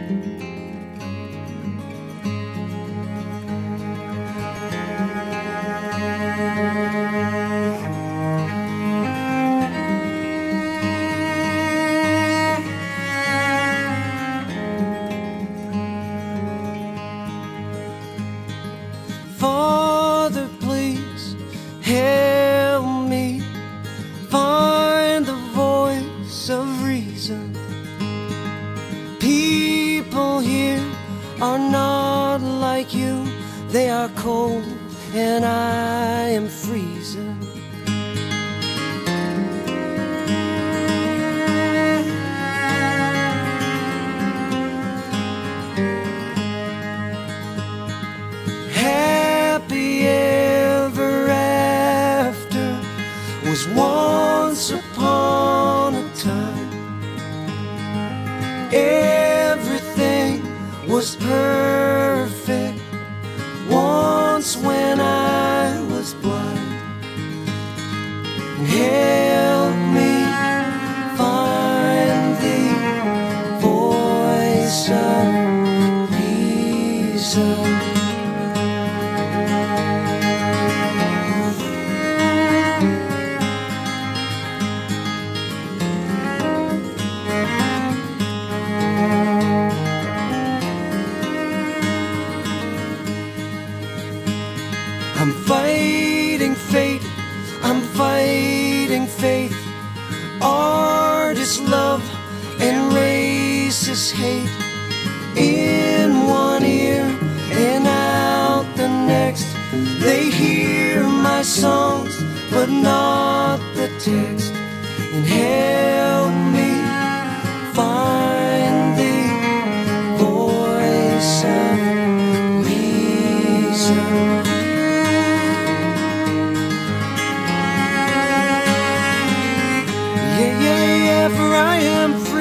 Father, please help me find the voice of reason. People here are not like you. They are cold and I am freezing. Happy ever after was once upon a time. Everything was perfect once when I was blind. Help me find the voice of reason. I'm fighting fate, I'm fighting faith. Artist love and racist hate. In one ear and out the next. They hear my songs but not the text. And help me find the voice of reason. For I am free.